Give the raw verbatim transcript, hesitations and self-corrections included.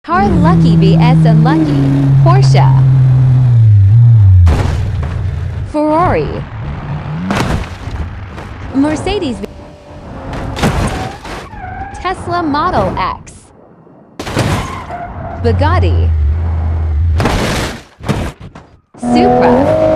Car Lucky vs Unlucky. Porsche. Ferrari. Mercedes. Tesla Model X. Bugatti. Supra.